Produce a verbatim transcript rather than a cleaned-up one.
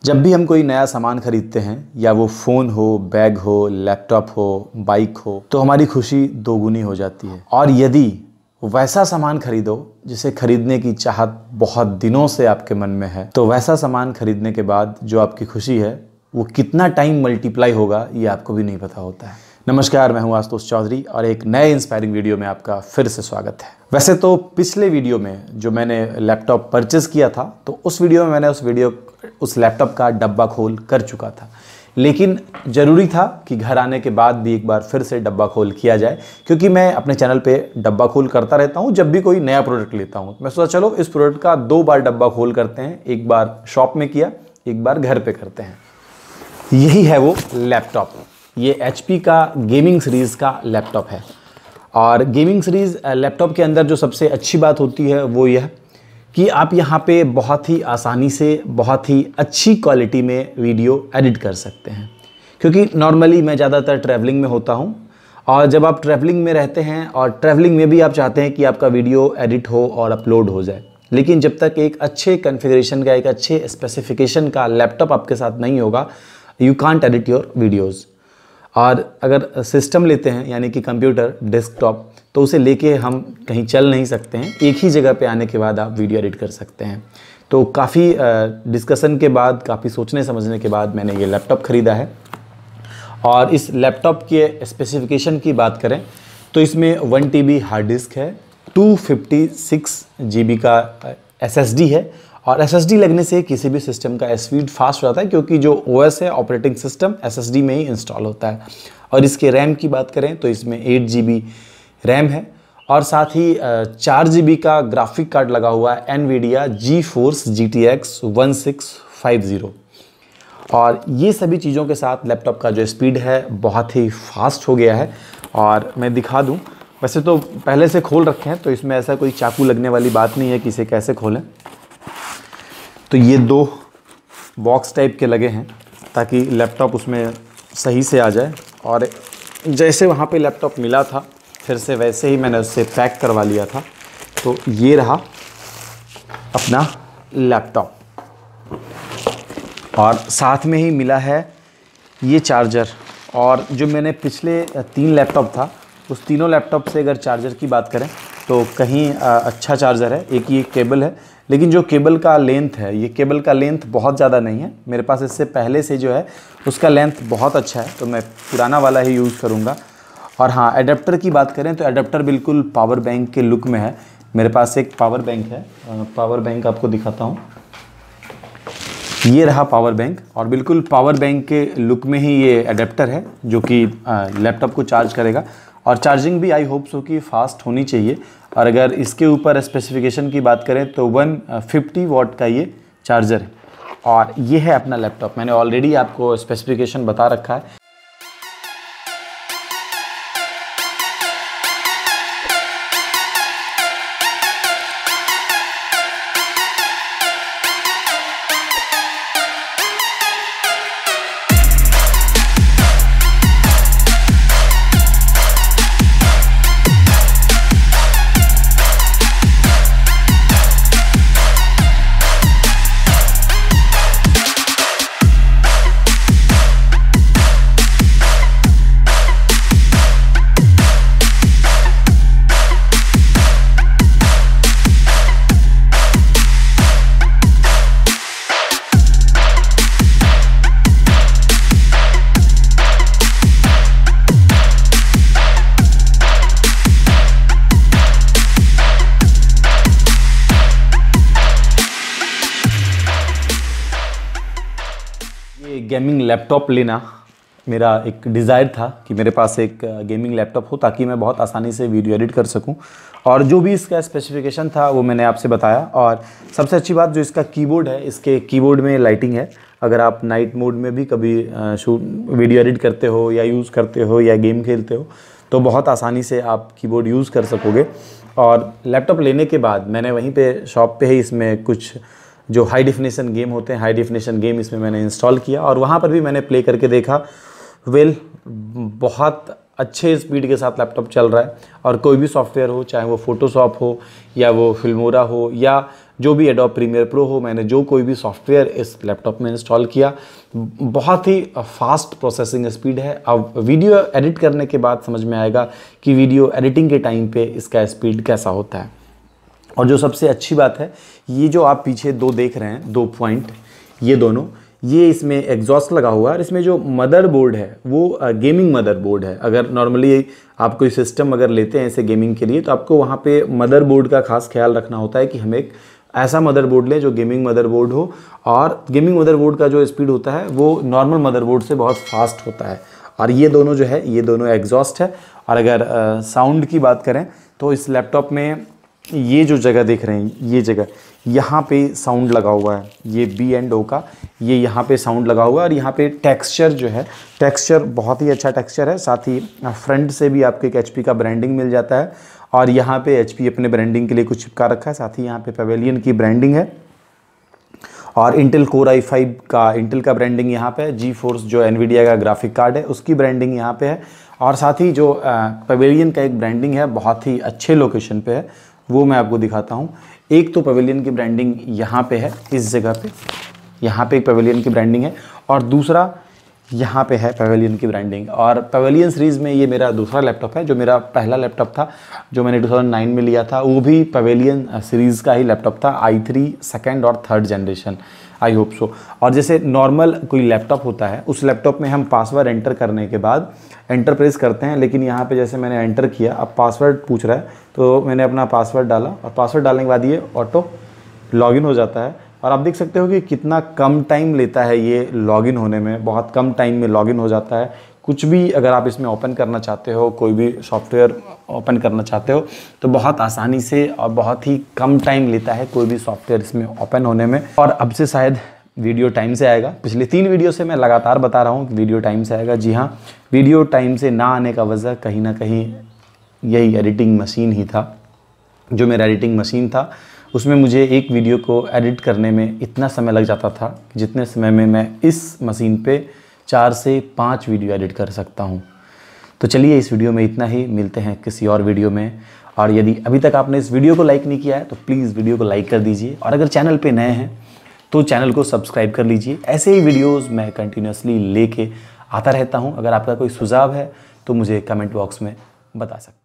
जब भी हम कोई नया सामान खरीदते हैं, या वो फ़ोन हो, बैग हो, लैपटॉप हो, बाइक हो, तो हमारी खुशी दोगुनी हो जाती है। और यदि वैसा सामान खरीदो जिसे खरीदने की चाहत बहुत दिनों से आपके मन में है, तो वैसा सामान खरीदने के बाद जो आपकी खुशी है वो कितना टाइम मल्टीप्लाई होगा ये आपको भी नहीं पता होता है। नमस्कार, मैं हूं आशुतोष चौधरी और एक नए इंस्पायरिंग वीडियो में आपका फिर से स्वागत है। वैसे तो पिछले वीडियो में जो मैंने लैपटॉप परचेज़ किया था, तो उस वीडियो में मैंने उस वीडियो उस लैपटॉप का डब्बा खोल कर चुका था, लेकिन ज़रूरी था कि घर आने के बाद भी एक बार फिर से डब्बा खोल किया जाए, क्योंकि मैं अपने चैनल पे डब्बा खोल करता रहता हूँ जब भी कोई नया प्रोडक्ट लेता हूँ। मैं सोचा चलो इस प्रोडक्ट का दो बार डब्बा खोल करते हैं, एक बार शॉप में किया, एक बार घर पे करते हैं। यही है वो लैपटॉप। ये एच पी का गेमिंग सीरीज़ का लैपटॉप है। और गेमिंग सीरीज़ लैपटॉप के अंदर जो सबसे अच्छी बात होती है वो यह कि आप यहाँ पे बहुत ही आसानी से बहुत ही अच्छी क्वालिटी में वीडियो एडिट कर सकते हैं। क्योंकि नॉर्मली मैं ज़्यादातर ट्रैवलिंग में होता हूँ, और जब आप ट्रैवलिंग में रहते हैं और ट्रैवलिंग में भी आप चाहते हैं कि आपका वीडियो एडिट हो और अपलोड हो जाए, लेकिन जब तक एक अच्छे कॉन्फ़िगरेशन का, एक अच्छे स्पेसिफिकेशन का लैपटॉप आपके साथ नहीं होगा, you can't edit your videos. और अगर सिस्टम लेते हैं यानी कि कंप्यूटर, डेस्कटॉप, तो उसे लेके हम कहीं चल नहीं सकते हैं। एक ही जगह पे आने के बाद आप वीडियो एडिट कर सकते हैं। तो काफ़ी डिस्कशन के बाद, काफ़ी सोचने समझने के बाद मैंने ये लैपटॉप ख़रीदा है। और इस लैपटॉप के स्पेसिफिकेशन की बात करें तो इसमें one T B hard disk है, two fifty six G B का एस एस डी है। और एस एस डी लगने से किसी भी सिस्टम का स्पीड फास्ट हो जाता है, क्योंकि जो ओ एस है, operating system, S S D में ही इंस्टॉल होता है। और इसके रैम की बात करें तो इसमें एट जी बी रैम है, और साथ ही चार जी बी का ग्राफिक कार्ड लगा हुआ है, Nvidia GeForce G T X one six five zero. और ये सभी चीज़ों के साथ लैपटॉप का जो स्पीड है बहुत ही फास्ट हो गया है। और मैं दिखा दूं, वैसे तो पहले से खोल रखे हैं, तो इसमें ऐसा कोई चाकू लगने वाली बात नहीं है कि इसे कैसे खोलें। तो ये दो बॉक्स टाइप के लगे हैं ताकि लैपटॉप उसमें सही से आ जाए। और जैसे वहाँ पे लैपटॉप मिला था, फिर से वैसे ही मैंने उससे पैक करवा लिया था। तो ये रहा अपना लैपटॉप, और साथ में ही मिला है ये चार्जर। और जो मैंने पिछले तीन लैपटॉप था, उस तीनों लैपटॉप से अगर चार्जर की बात करें तो कहीं अच्छा चार्जर है। एक ये केबल है, लेकिन जो केबल का लेंथ है, ये केबल का लेंथ बहुत ज़्यादा नहीं है। मेरे पास इससे पहले से जो है उसका लेंथ बहुत अच्छा है, तो मैं पुराना वाला ही यूज़ करूँगा। और हाँ, एडाप्टर की बात करें तो एडाप्टर बिल्कुल पावर बैंक के लुक में है। मेरे पास एक पावर बैंक है, पावर बैंक आपको दिखाता हूँ। ये रहा पावर बैंक, और बिल्कुल पावर बैंक के लुक में ही ये एडाप्टर है जो कि लैपटॉप को चार्ज करेगा। और चार्जिंग भी आई होप सो कि फास्ट होनी चाहिए। और अगर इसके ऊपर स्पेसिफिकेशन की बात करें तो वन फिफ्टी वॉट का ये चार्जर है। और ये है अपना लैपटॉप। मैंने ऑलरेडी आपको स्पेसिफिकेशन बता रखा है। गेमिंग लैपटॉप लेना मेरा एक डिज़ायर था कि मेरे पास एक गेमिंग लैपटॉप हो, ताकि मैं बहुत आसानी से वीडियो एडिट कर सकूं। और जो भी इसका स्पेसिफिकेशन था वो मैंने आपसे बताया। और सबसे अच्छी बात जो इसका कीबोर्ड है, इसके कीबोर्ड में लाइटिंग है। अगर आप नाइट मोड में भी कभी शूट वीडियो एडिट करते हो, या यूज़ करते हो, या गेम खेलते हो, तो बहुत आसानी से आप कीबोर्ड यूज़ कर सकोगे। और लैपटॉप लेने के बाद मैंने वहीं पे शॉप पे ही इसमें कुछ जो हाई डेफिनेशन गेम होते हैं, हाई डेफिनेशन गेम इसमें मैंने इंस्टॉल किया, और वहाँ पर भी मैंने प्ले करके देखा। वेल, बहुत अच्छे स्पीड के साथ लैपटॉप चल रहा है। और कोई भी सॉफ्टवेयर हो, चाहे वो फोटोशॉप हो, या वो फिल्मोरा हो, या जो भी एडोब प्रीमियर प्रो हो, मैंने जो कोई भी सॉफ्टवेयर इस लैपटॉप में इंस्टॉल किया, बहुत ही फास्ट प्रोसेसिंग स्पीड है। अब वीडियो एडिट करने के बाद समझ में आएगा कि वीडियो एडिटिंग के टाइम पे इसका स्पीड कैसा होता है। और जो सबसे अच्छी बात है, ये जो आप पीछे दो देख रहे हैं, दो पॉइंट, ये दोनों, ये इसमें एग्जॉस्ट लगा हुआ है और इसमें जो मदरबोर्ड है वो गेमिंग मदरबोर्ड है। अगर नॉर्मली आप कोई सिस्टम अगर लेते हैं ऐसे गेमिंग के लिए, तो आपको वहाँ पे मदरबोर्ड का खास ख्याल रखना होता है कि हम एक ऐसा मदरबोर्ड लें जो गेमिंग मदरबोर्ड हो, और गेमिंग मदरबोर्ड का जो स्पीड होता है वो नॉर्मल मदरबोर्ड से बहुत फास्ट होता है। और ये दोनों जो है, ये दोनों एग्जॉस्ट है। और अगर साउंड की बात करें तो इस लैपटॉप में ये जो जगह देख रहे हैं, ये जगह, यहाँ पे साउंड लगा हुआ है, ये बी एंड ओ का, ये यहाँ पे साउंड लगा हुआ है। और यहाँ पे टेक्सचर जो है, टेक्सचर बहुत ही अच्छा टेक्सचर है। साथ ही फ्रंट से भी आपको एक एचपी का ब्रांडिंग मिल जाता है, और यहाँ पे एचपी अपने ब्रांडिंग के लिए कुछ चिपका रखा है। साथ ही यहाँ पे पेवेलियन की ब्रांडिंग है, और इंटेल कोर आई फाइव का इंटेल का ब्रांडिंग यहाँ पे है। जी फोर्स जो एनवीडिया का ग्राफिक कार्ड है उसकी ब्रांडिंग यहाँ पे है। और साथ ही जो पेवेलियन का एक ब्रांडिंग है बहुत ही अच्छे लोकेशन पे है, वो मैं आपको दिखाता हूँ। एक तो पेवेलियन की ब्रांडिंग यहाँ पे है, इस जगह पे, यहाँ पे एक पेवेलियन की ब्रांडिंग है, और दूसरा यहाँ पे है पेवेलियन की ब्रांडिंग। और पेवेलियन सीरीज़ में ये मेरा दूसरा लैपटॉप है। जो मेरा पहला लैपटॉप था जो मैंने दो हज़ार नौ में लिया था, वो भी पेवेलियन सीरीज़ का ही लैपटॉप था, आई थ्री सेकेंड और third generation, I hope so. और जैसे नॉर्मल कोई लैपटॉप होता है, उस लैपटॉप में हम पासवर्ड एंटर करने के बाद एंटर प्रेस करते हैं, लेकिन यहाँ पे जैसे मैंने एंटर किया, अब पासवर्ड पूछ रहा है, तो मैंने अपना पासवर्ड डाला, और पासवर्ड डालने के बाद ये ऑटो लॉगिन हो जाता है। और आप देख सकते हो कि कितना कम टाइम लेता है ये लॉगिन होने में, बहुत कम टाइम में लॉगिन हो जाता है। कुछ भी अगर आप इसमें ओपन करना चाहते हो, कोई भी सॉफ्टवेयर ओपन करना चाहते हो, तो बहुत आसानी से और बहुत ही कम टाइम लेता है कोई भी सॉफ्टवेयर इसमें ओपन होने में। और अब से शायद वीडियो टाइम से आएगा। पिछले तीन वीडियो से मैं लगातार बता रहा हूँ कि वीडियो टाइम से आएगा। जी हाँ, वीडियो टाइम से ना आने का वजह कहीं ना कहीं यही एडिटिंग मशीन ही था। जो मेरा एडिटिंग मशीन था उसमें मुझे एक वीडियो को एडिट करने में इतना समय लग जाता था कि जितने समय में मैं इस मशीन पे चार से पाँच वीडियो एडिट कर सकता हूँ। तो चलिए, इस वीडियो में इतना ही, मिलते हैं किसी और वीडियो में। और यदि अभी तक आपने इस वीडियो को लाइक नहीं किया है तो प्लीज़ वीडियो को लाइक कर दीजिए, और अगर चैनल पे नए हैं तो चैनल को सब्सक्राइब कर लीजिए। ऐसे ही वीडियोज़ मैं कंटिन्यूसली लेके आता रहता हूँ। अगर आपका कोई सुझाव है तो मुझे कमेंट बॉक्स में बता सकते हैं।